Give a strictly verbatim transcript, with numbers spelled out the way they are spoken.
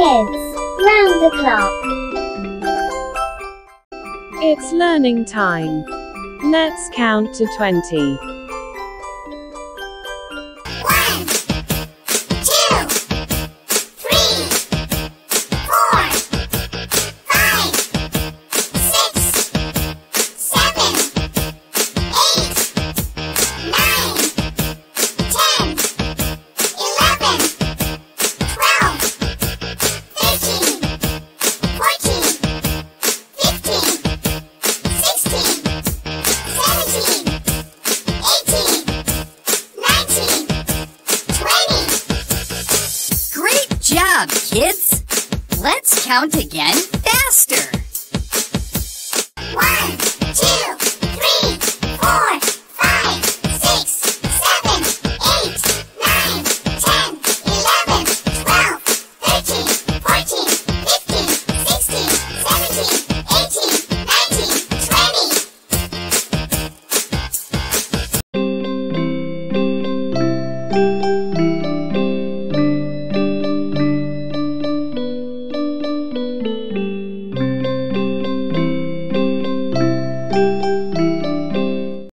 Kids, round the clock. It's learning time. Let's count to twenty. One, two, three, four, five, six, seven, eight, nine, ten, eleven, twelve, thirteen, fourteen, fifteen, sixteen, seventeen, eighteen, nineteen, twenty. Great job, kids! Let's count again faster. One, two, three, four, five, six, seven, eight, nine, ten, eleven, twelve, thirteen, fourteen, fifteen, sixteen, seventeen,